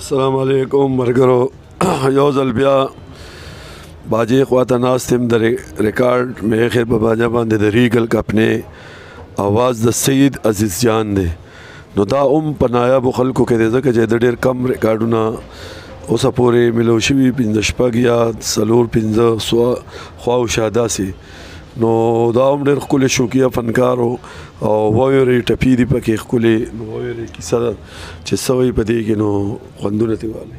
السلام علیکم مرګرو یو ځل بیا باجې خواته ناست یم د ریکارډ مې خیر په باجه باندې د ریګل کپنې اواز د سید عزیز جان دی نو دا په نایابو خلکو کې دی ځکه چې د ډېر کم ریکارډونه اوسه پورې ملو شوي 15 شپږ یا 4-5 خواوشا داسې نو دا هم ډېر ښکلی شوقیه فنکار و او ویورې ټپي دي پکې ښکلې نو ویورې کیسه ده چې څه وایي په دې کې نو خوندونه ترې والي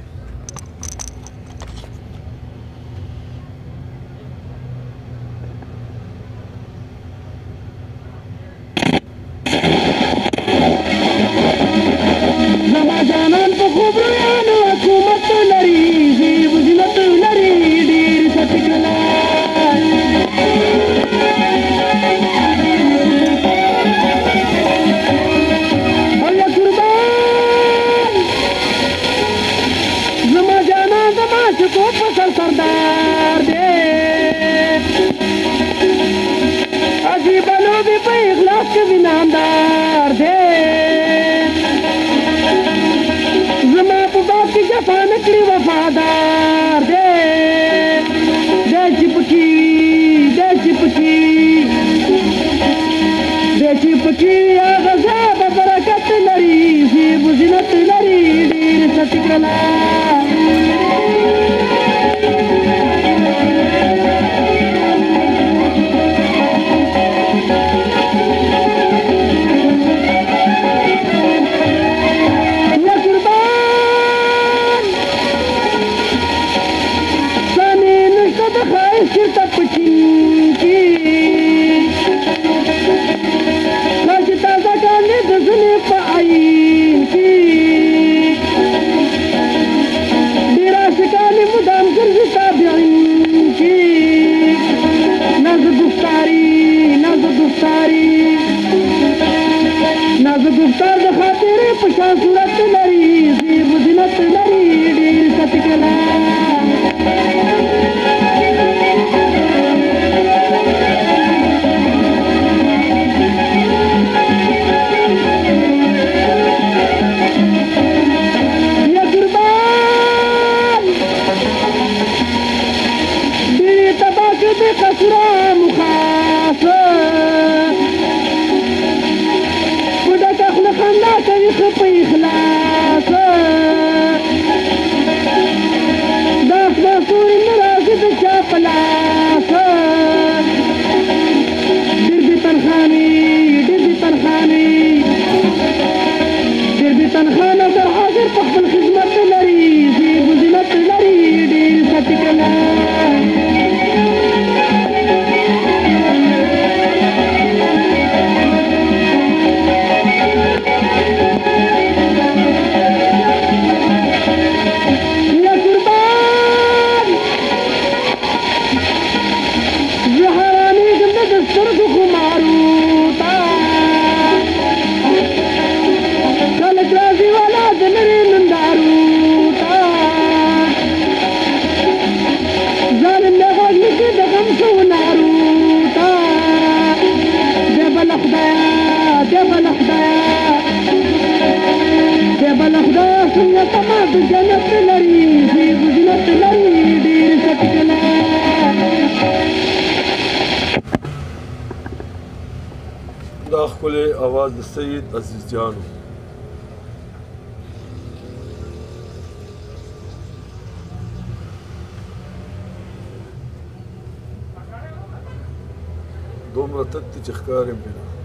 دا ښکلی اواز د سید عزیز جان دومره تت چې ښکار یم پرې